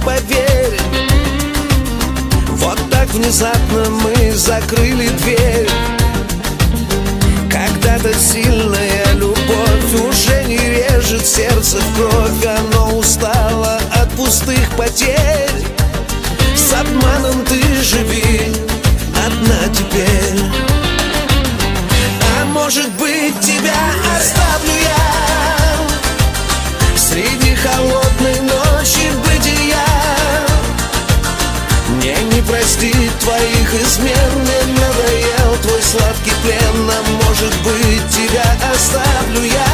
поверь. Вот так внезапно мы закрыли дверь. Когда-то сильная любовь уже не режет сердце в кровь. Оно устало от пустых потерь. С обманом ты живи одна теперь. А может быть, тебя оставлю я среди холодной ночи бытия. Мне не простить твоих измен, мне надоел твой сладкий плен. А может быть, тебя оставлю я.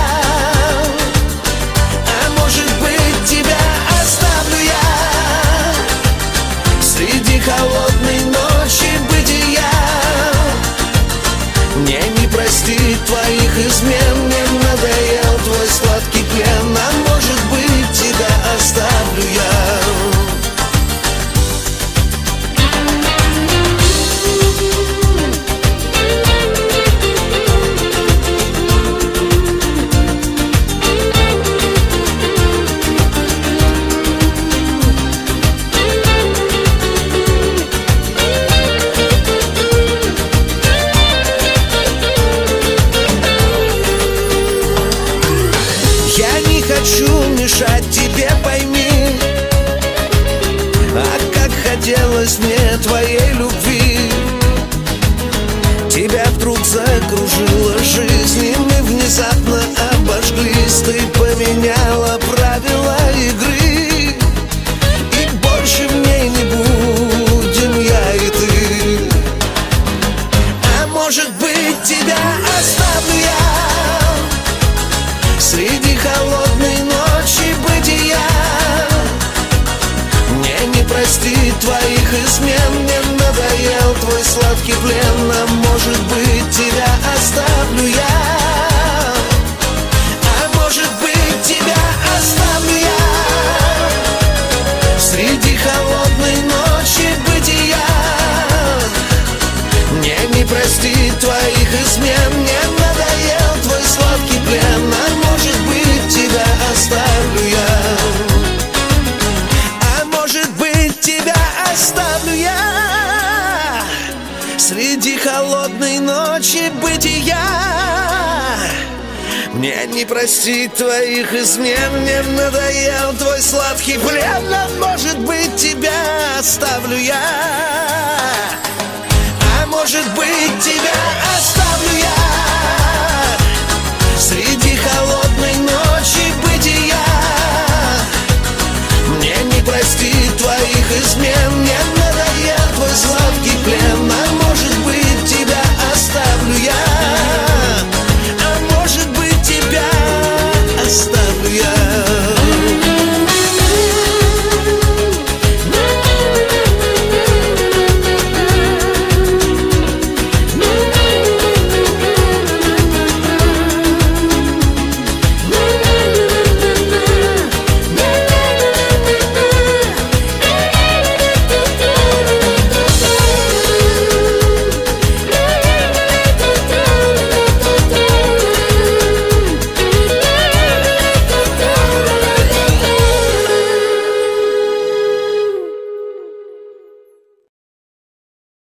А может быть, тебя оставлю я среди холодной ночи бытия. Мне не простить твоих измен, мне надоел твой сладкий плен. А может быть, тебя оставлю я. Хочу мешать тебе, пойми. А как хотелось мне твоей любви. Тебя вдруг закружила жизнь, и мы внезапно обожглись. Ты поменяла правила игры, и больше в ней не будем я и ты. А может быть, тебя оставлю я среди холодной ночи бытия. Мне не простить твоих измен, мне надоел твой сладкий плен. А может быть, тебя оставлю я. А может быть, тебя оставлю я среди холодной ночи бытия. Мне не простить твоих измен, мне надоел твой сладкий плен. А может быть, тебя оставлю я. А может быть, тебя оставлю я среди холодной ночи бытия. Мне не простить твоих измен, мне надоел твой сладкий плен. А может быть, тебя оставлю я.